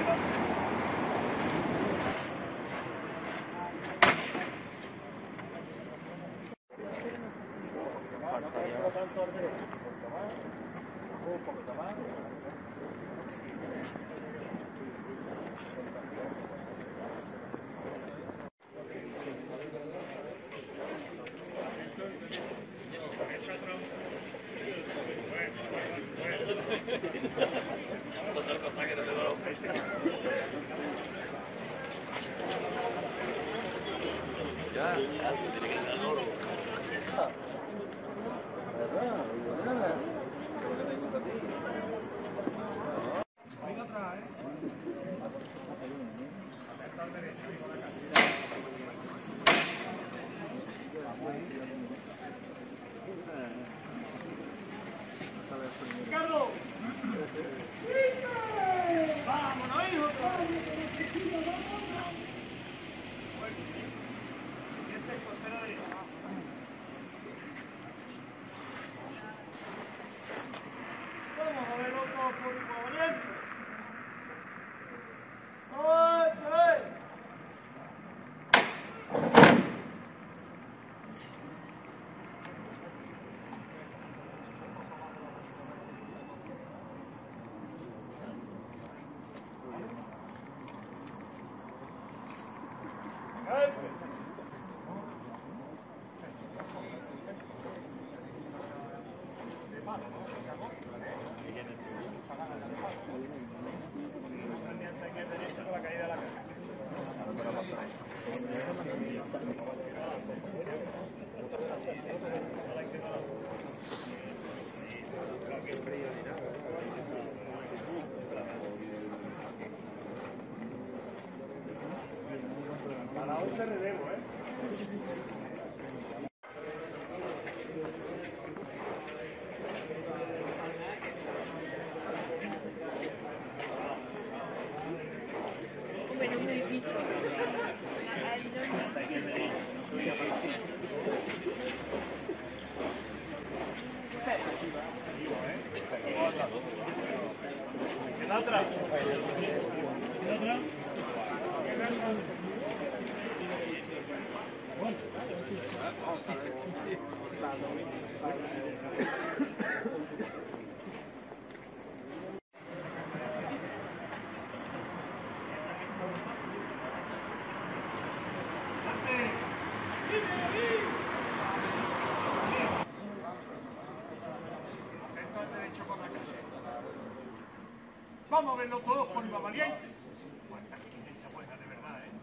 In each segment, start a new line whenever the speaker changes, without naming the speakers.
Vamos a verlo todos por Iván Valiente. Cuánta gente buena, de verdad, ¿eh?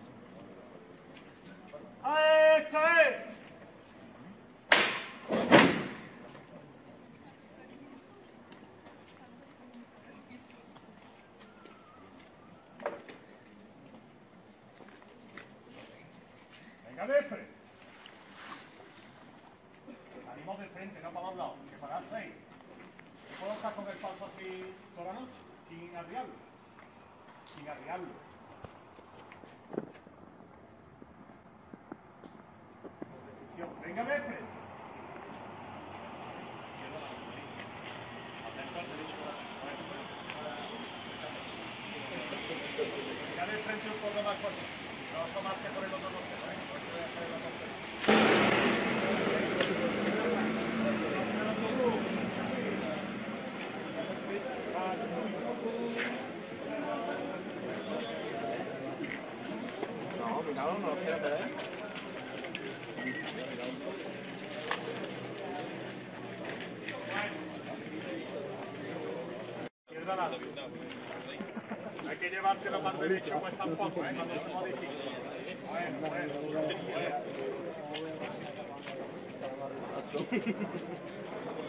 ¡A esta es! Venga, de frente. Salimos de frente, no para los lados, que para el 6. ¿Puedo estar con el paso así toda la noche? Sin arriarlo. Sin arriarlo. Decisión. Venga de frente. Venga de frente un poco más corto. No asomarse por el otro norte.
No lo quiero perder.
Hay que llevárselo para el derecho, pues tampoco, cuando se modifique. Bueno.